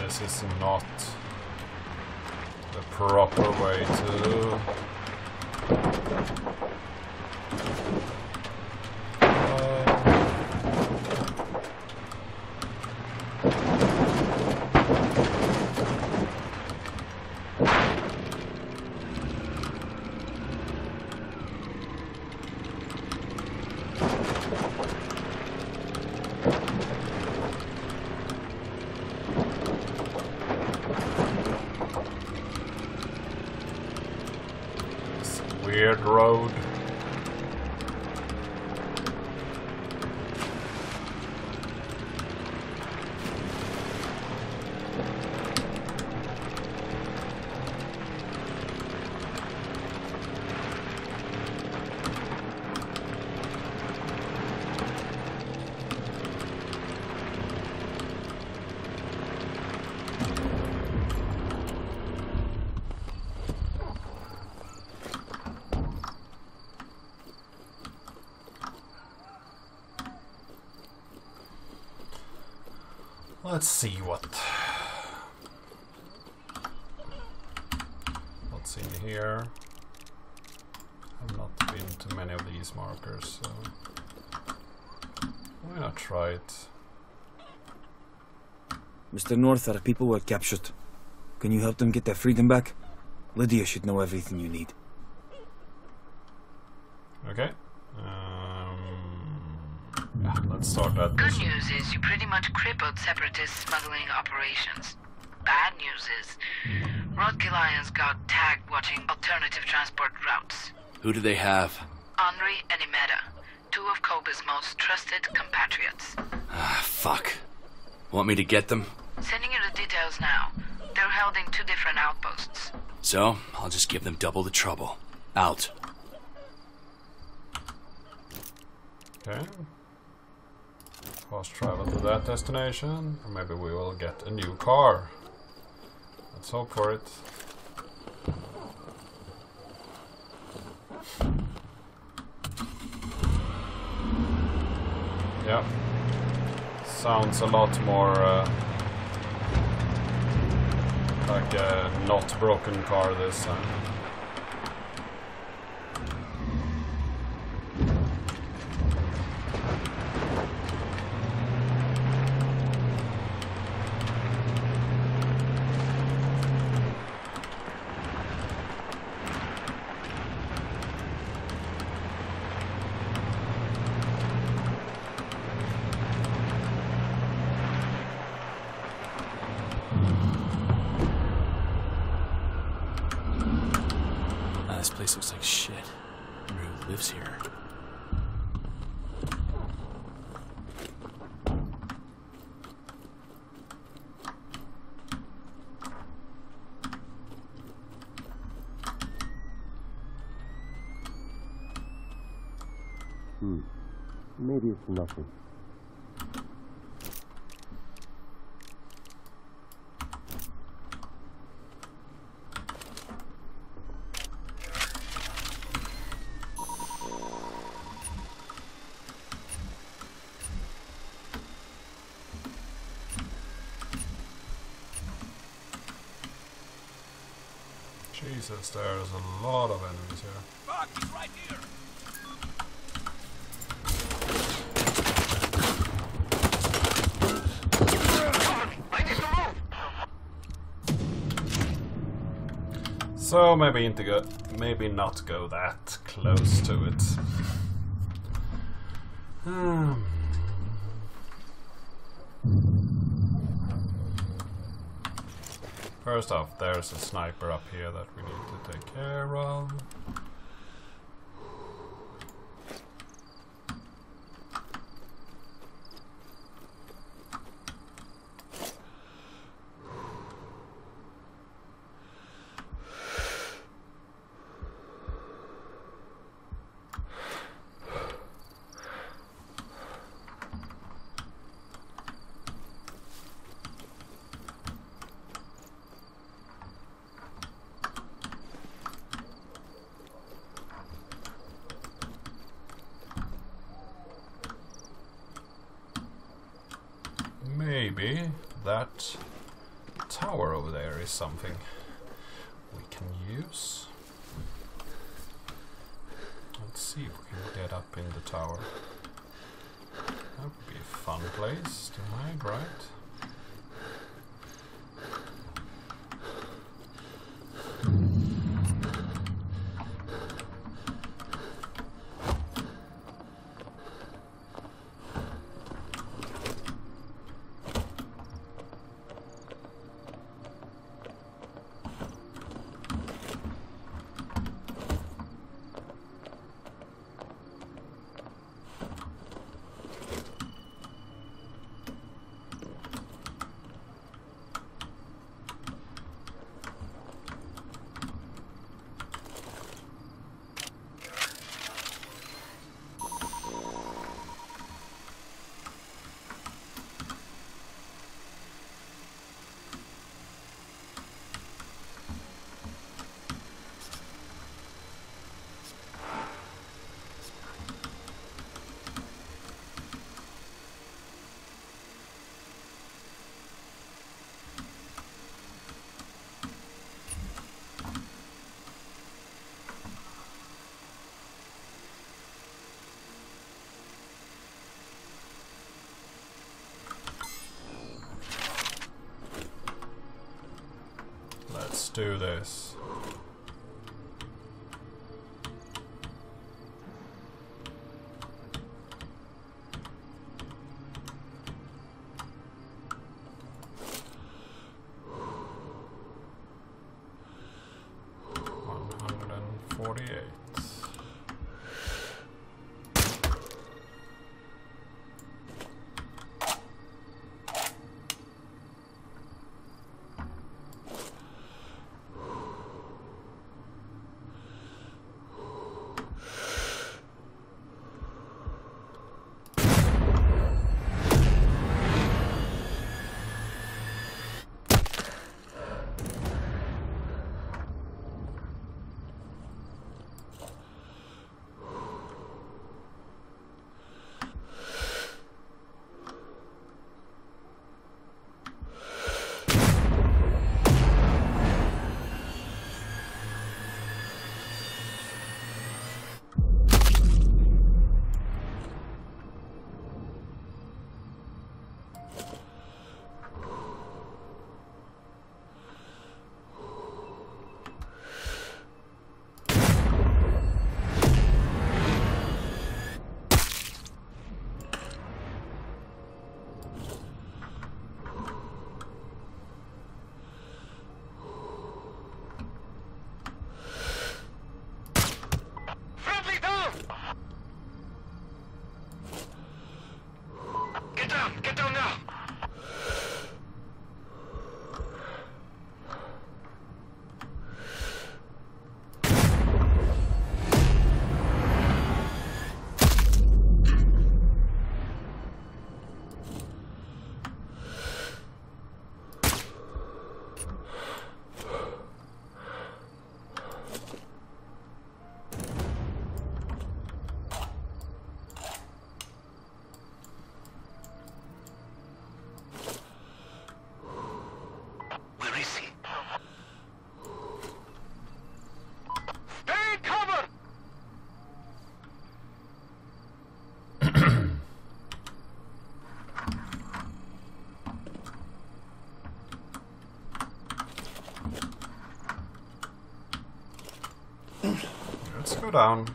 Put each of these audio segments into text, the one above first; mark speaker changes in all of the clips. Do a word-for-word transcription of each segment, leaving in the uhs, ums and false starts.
Speaker 1: this is not the proper way to... Weird road. Let's see what what's in here. I've not been to many of these markers, so why not try it?
Speaker 2: Mister North, our people were captured. Can you help them get their freedom back? Lydia should know everything you need.
Speaker 1: Okay. Yeah, let's start that.
Speaker 3: Good news is you pretty much crippled separatist smuggling operations. Bad news is Rod Gillian's got tagged watching alternative transport routes.
Speaker 4: Who do they have?
Speaker 3: Henri and Imeda, two of Koba's most trusted compatriots.
Speaker 4: Ah, fuck. Want me to get them?
Speaker 3: Sending you the details now. They're held in two different outposts.
Speaker 4: So, I'll just give them double the trouble. Out.
Speaker 1: Okay. Fast travel to that destination, or maybe we will get a new car. Let's hope for it. Yeah. Sounds a lot more uh, like a not broken car this time.
Speaker 4: This place looks like shit. I wonder who lives here.
Speaker 5: Hmm. Maybe it's nothing.
Speaker 1: Jesus, there's a lot of enemies here.
Speaker 6: Fuck, he's right here. I need to move.
Speaker 1: So maybe into go, maybe not go that close to it. Hmm. First off, there's a sniper up here that we need to take care of. Maybe that tower over there is something we can use. Let's see if we can get up in the tower. That would be a fun place to hide, right? Let's do this. one hundred forty-eight. Let's go down.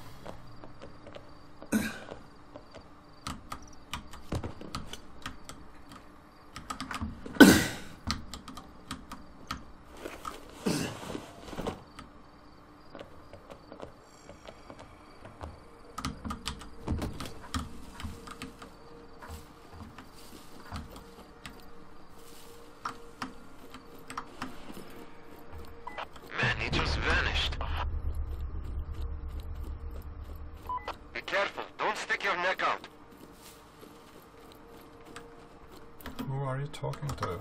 Speaker 6: Man, he just vanished. Be careful, don't stick your neck out.
Speaker 1: Who are you talking to?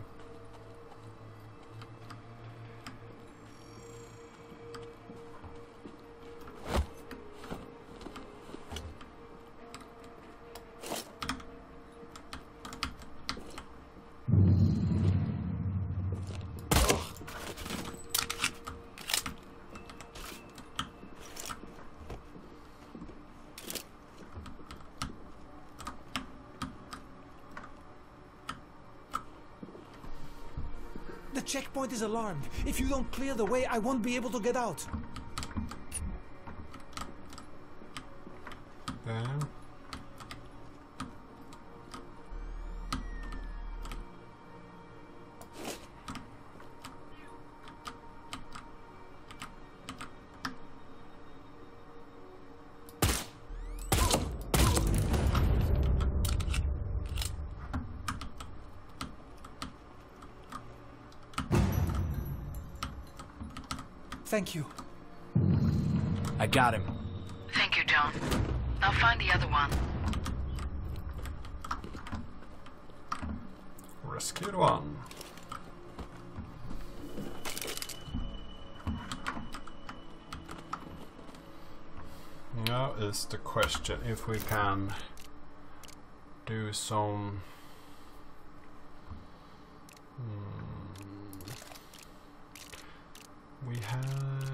Speaker 2: checkpoint is alarmed. If you don't clear the way, I won't be able to get out.
Speaker 1: Yeah.
Speaker 2: Thank you.
Speaker 4: I got him.
Speaker 3: Thank you, John. Now find the other one.
Speaker 1: Rescued one. Now is the question if we can do some hmm. We have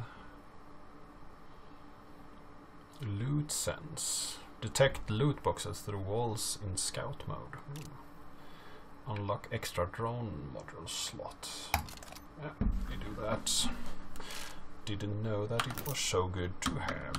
Speaker 1: loot sense. Detect loot boxes through walls in scout mode. Hmm. Unlock extra drone module slot. Yeah, we do that. Didn't know that it was so good to have.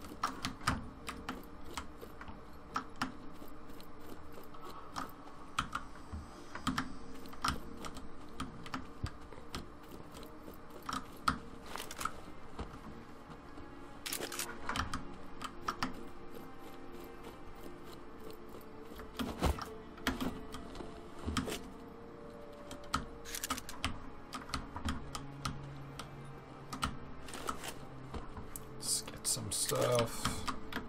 Speaker 1: Some stuff.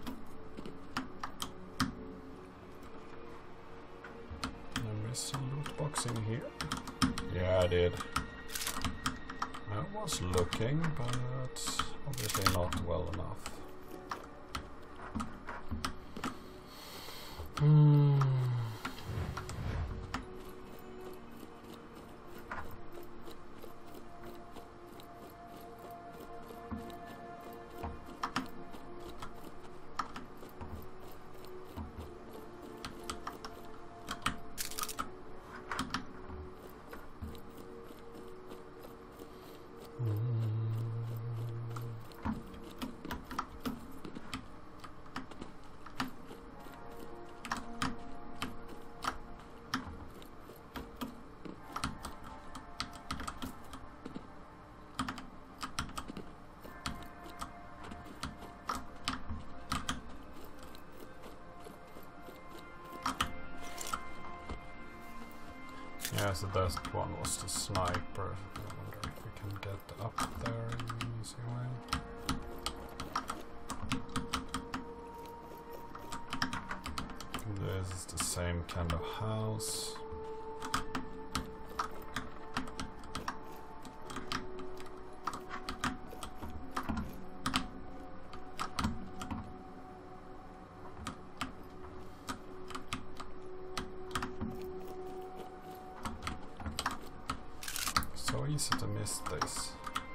Speaker 1: There is a loot box in here. Yeah, I did. I was looking, but obviously not well enough. Hmm. Yeah, so that one was the sniper. I wonder if we can get up there in an easy way. This is the same kind of house. So easy to miss this.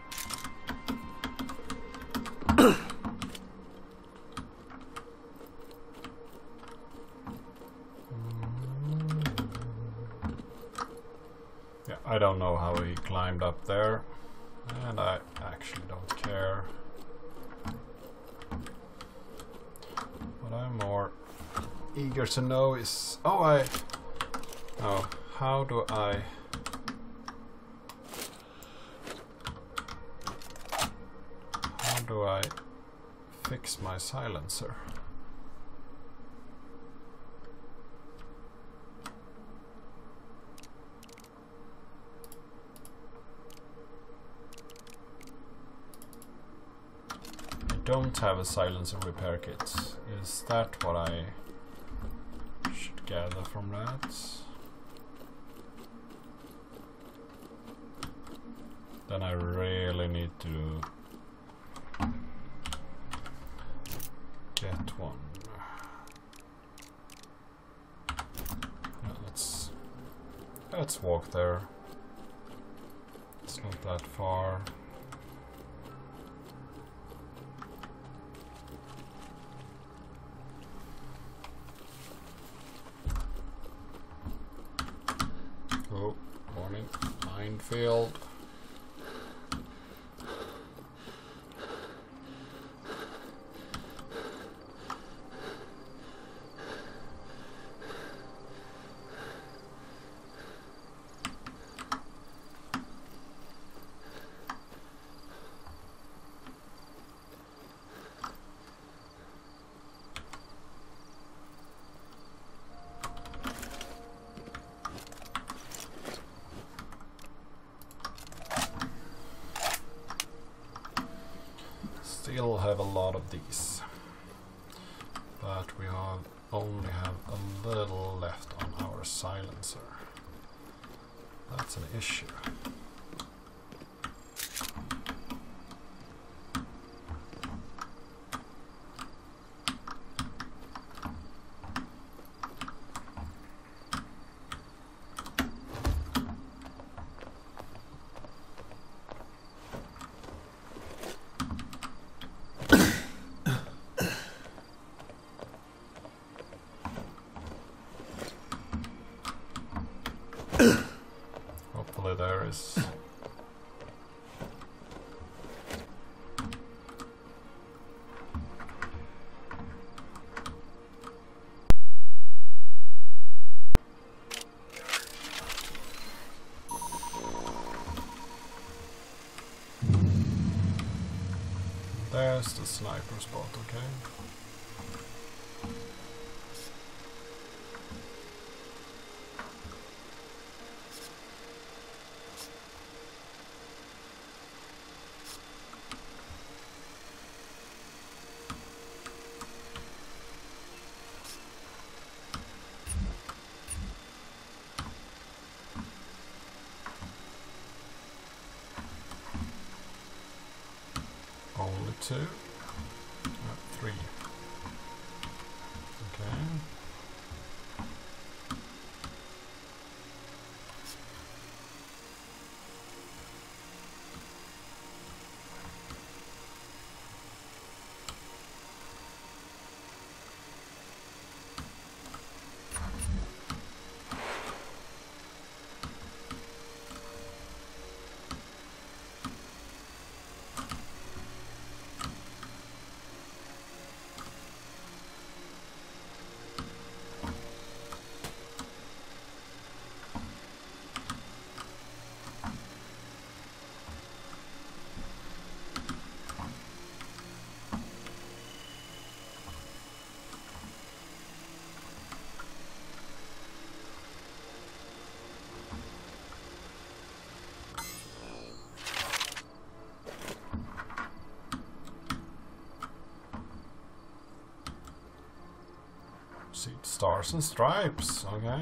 Speaker 1: Yeah, I don't know how he climbed up there, and I actually don't care. What I'm more eager to know is, oh, I, oh, how do I? How do I fix my silencer? I don't have a silencer repair kit. Is that what I should gather from that? Then I really need to get one. Yeah, let's let's walk there. It's not that far. Oh, Warning, minefield. Still have a lot of these, but we have only have a little left on our silencer. That's an issue. Hopefully there is there's the sniper spot, okay? Only two? Uh, three. Okay. See, stars and stripes, okay.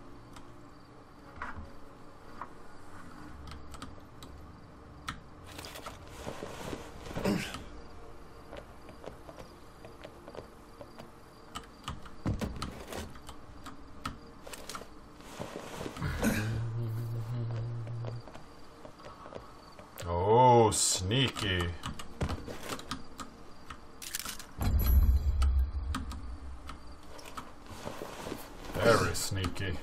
Speaker 1: Oh, sneaky. Very sneaky.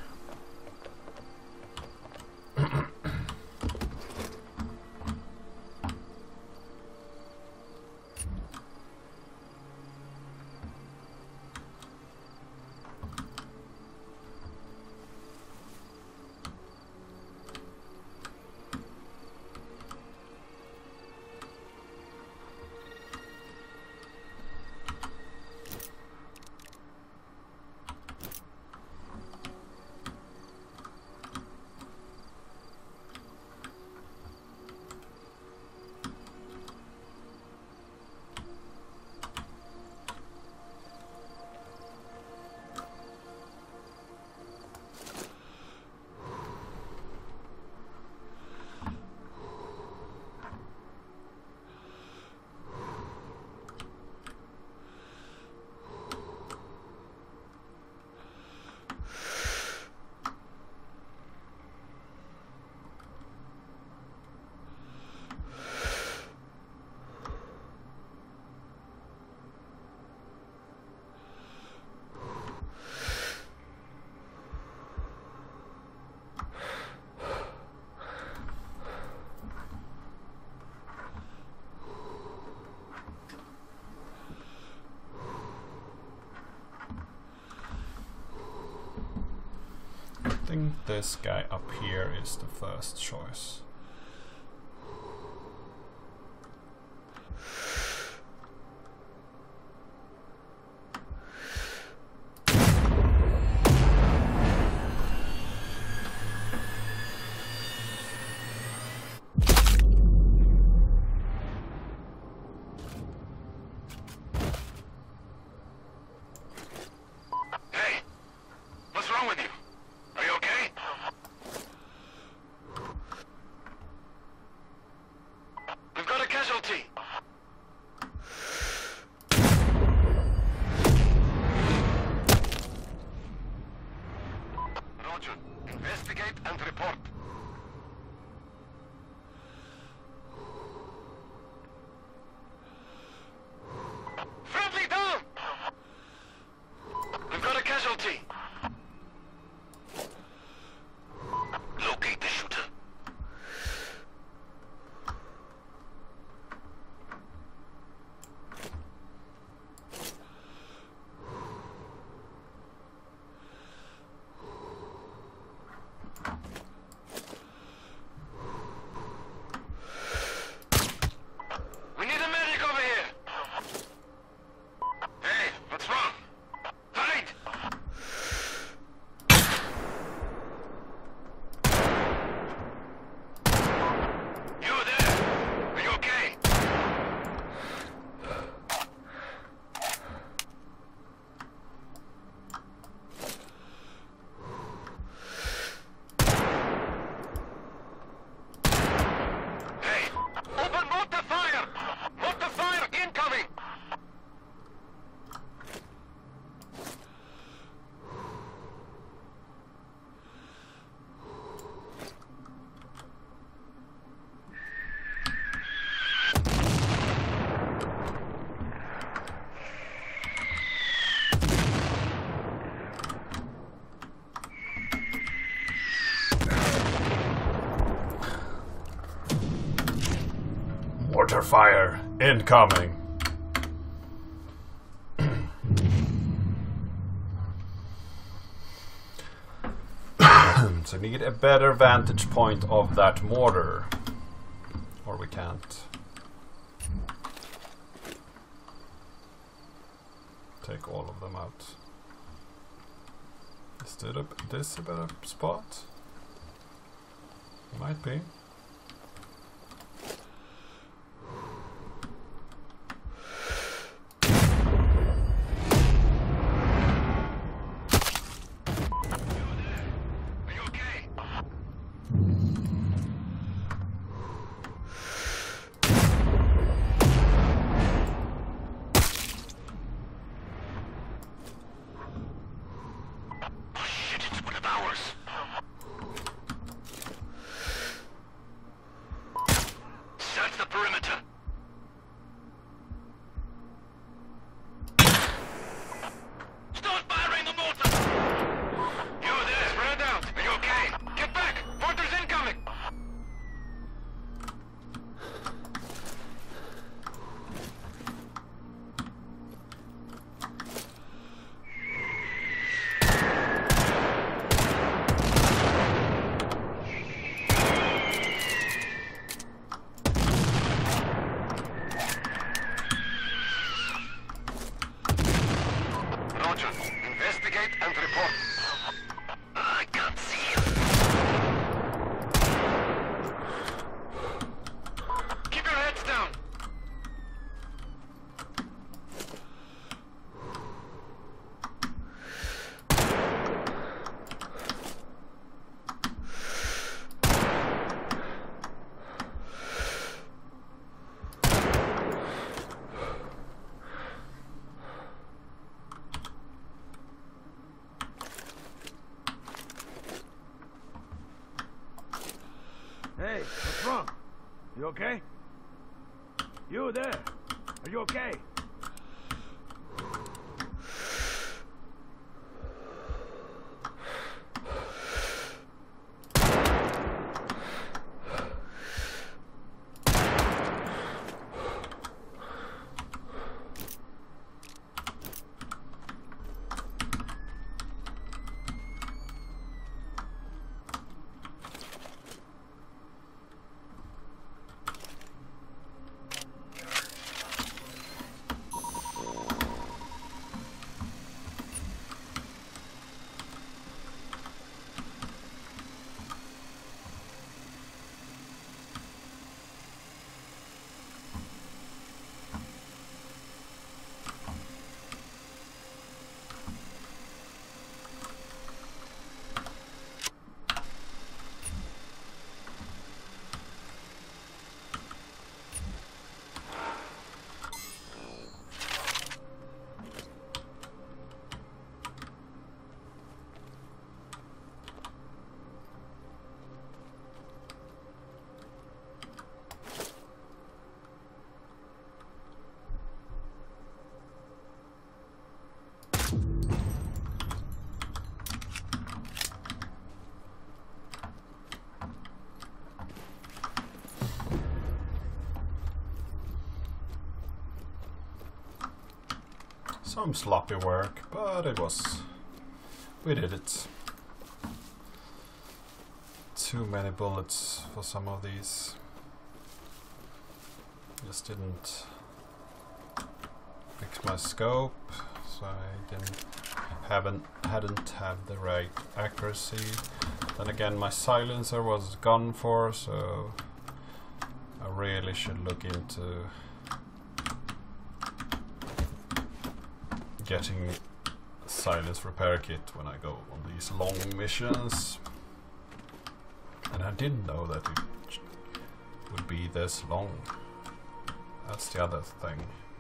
Speaker 1: I think this guy up here is the first choice.
Speaker 6: Investigate and report. Friendly down! We've got a casualty. Locate the shooter.
Speaker 1: Mortar fire incoming. So we need a better vantage point of that mortar, or we can't take all of them out. Is this a, this a better spot? Might be.
Speaker 7: Hey, what's wrong? You okay? You there? Are you okay?
Speaker 1: Some sloppy work, but it was... we did it. Too many bullets for some of these. Just didn't fix my scope, so I didn't haven't hadn't had the right accuracy. Then again, my silencer was gone for, so I really should look into getting a silence repair kit when I go on these long missions. And I didn't know that it would be this long. That's the other thing.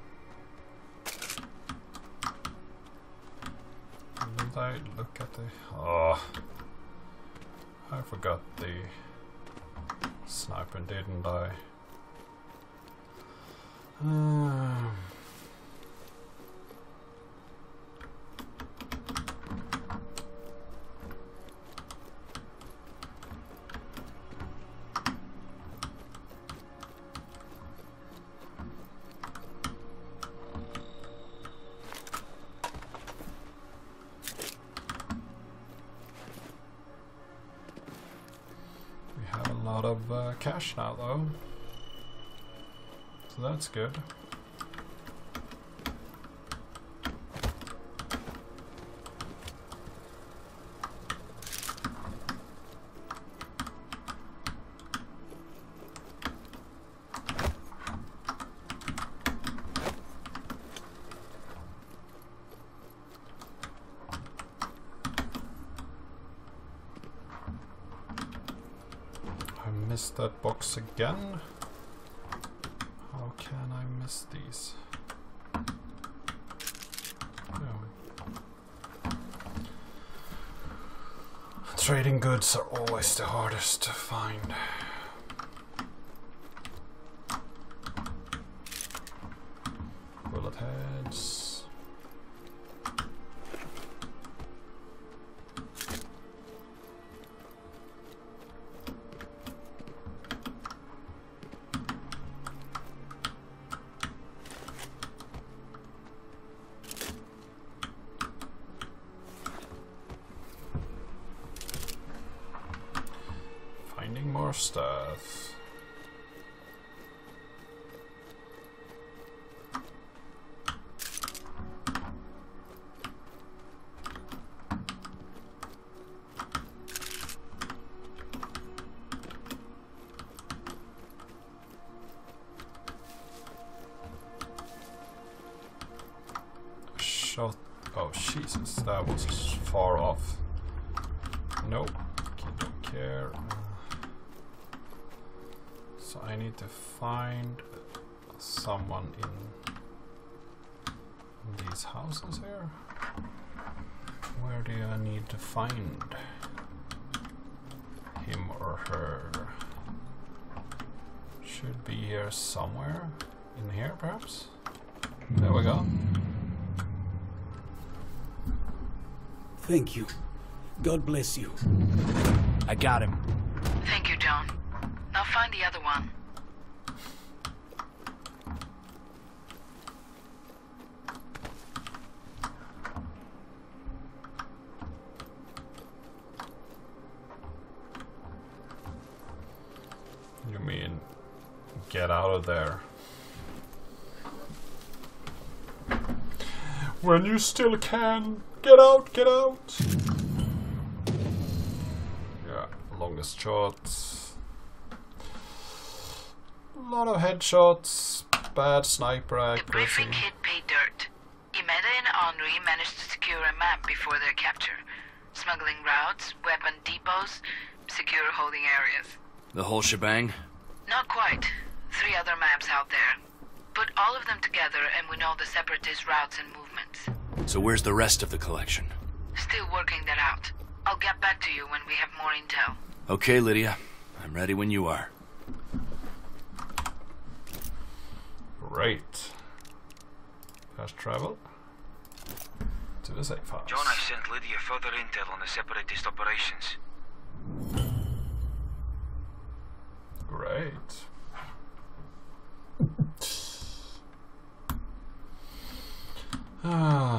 Speaker 1: Didn't I look at the... oh, I forgot the sniper, didn't I? Uh, of uh, cash now though, so that's good. Missed that box again. How can I miss these? Oh. Trading goods are always the hardest to find. Bullet heads. More stuff. Shot. Oh Jesus, that was far off. Nope, don't care. So I need to find someone in these houses here. Where do I need to find him or her? Should be here somewhere. In here, perhaps? There we go.
Speaker 8: Thank you. God bless you.
Speaker 4: I got him.
Speaker 3: Thank you, John. Now find the other one.
Speaker 1: You mean get out of there? When you still can, get out, get out! Yeah, longest shots. A lot of headshots, bad sniper
Speaker 3: The
Speaker 1: accuracy.
Speaker 3: briefing hit pay dirt. Imeda and Henri managed to secure a map before their capture. Smuggling routes, weapon depots, secure holding areas.
Speaker 4: The whole shebang?
Speaker 3: Not quite. Three other maps out there. Put all of them together and we know the Separatist routes and movements.
Speaker 4: So where's the rest of the collection?
Speaker 3: Still working that out. I'll get back to you when we have more intel.
Speaker 4: Okay, Lydia. I'm ready when you are.
Speaker 1: Great. Fast travel to the safe house.
Speaker 9: John, I sent Lydia further intel on the Separatist operations.
Speaker 1: Great. Ah.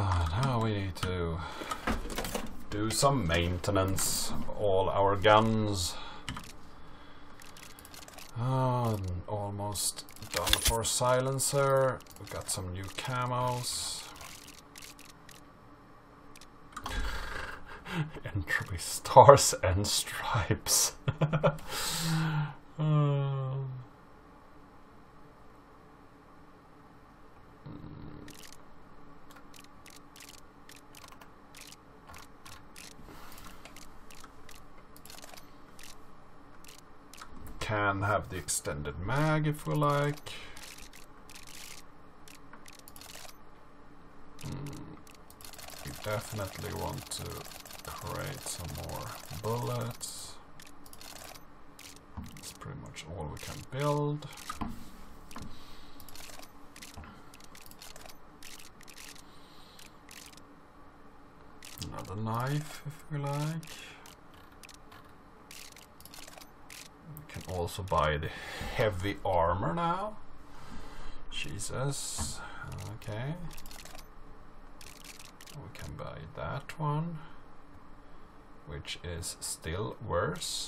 Speaker 1: some maintenance. All our guns. Oh, almost done for silencer. We got some new camos. Entropy stars and stripes. uh. Can have the extended mag if we like. Mm. We definitely want to create some more bullets. That's pretty much all we can build. Another knife if we like. Also buy the heavy armor now. Jesus. Okay. We can buy that one, which is still worse.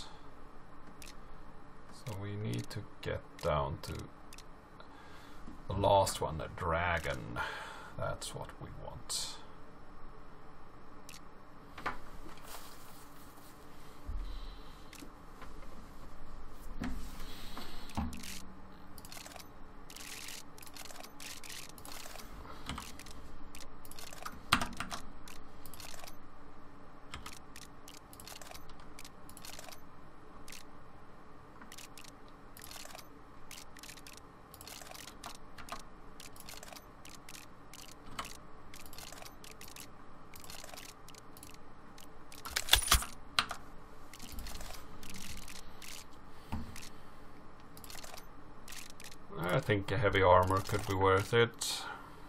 Speaker 1: So we need to get down to the last one, the dragon. That's what we want. I think a heavy armor could be worth it.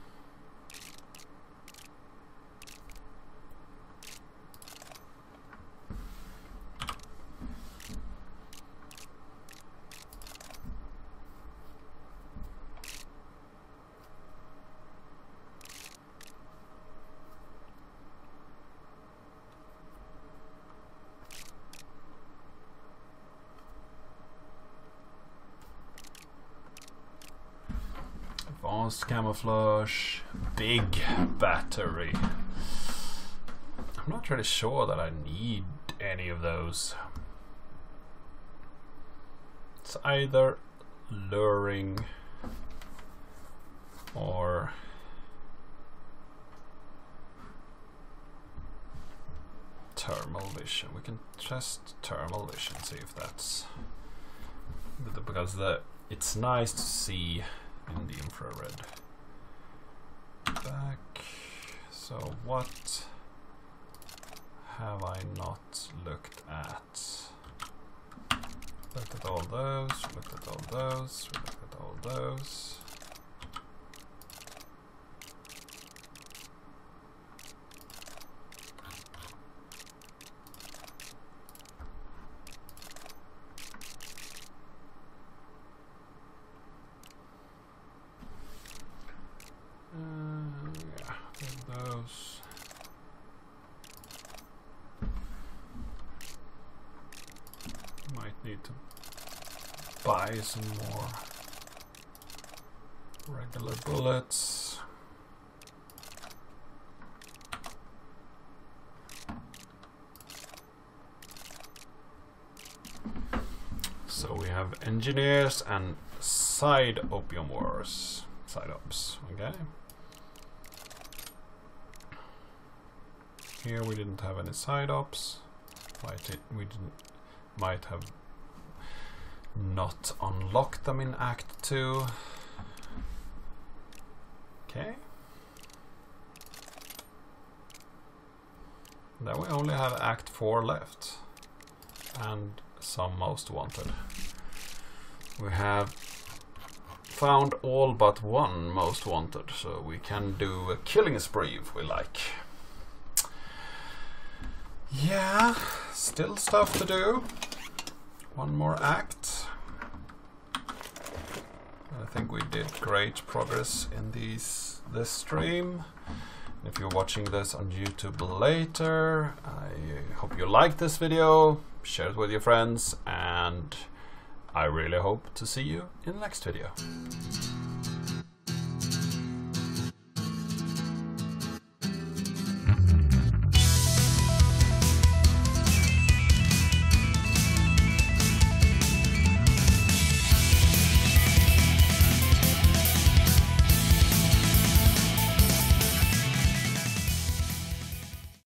Speaker 1: Advanced camouflage, big battery. I'm not really sure that I need any of those. It's either luring or thermal vision. We can test thermal vision, see if that's because the it's nice to see in the infrared. Back. So what have I not looked at? Looked at all those, looked at all those, looked at all those. Buy some more regular bullets. So we have engineers and side opium wars, side ops, okay. Here we didn't have any side ops. Might it, we didn't might have not unlocked them in Act two. Okay. Then we only have Act four left. And some Most Wanted. We have found all but one Most Wanted, so we can do a killing spree if we like. Yeah, still stuff to do. One more act. I think we did great progress in these this stream. If you're watching this on YouTube later, I hope you liked this video, share it with your friends, and I really hope to see you in the next video.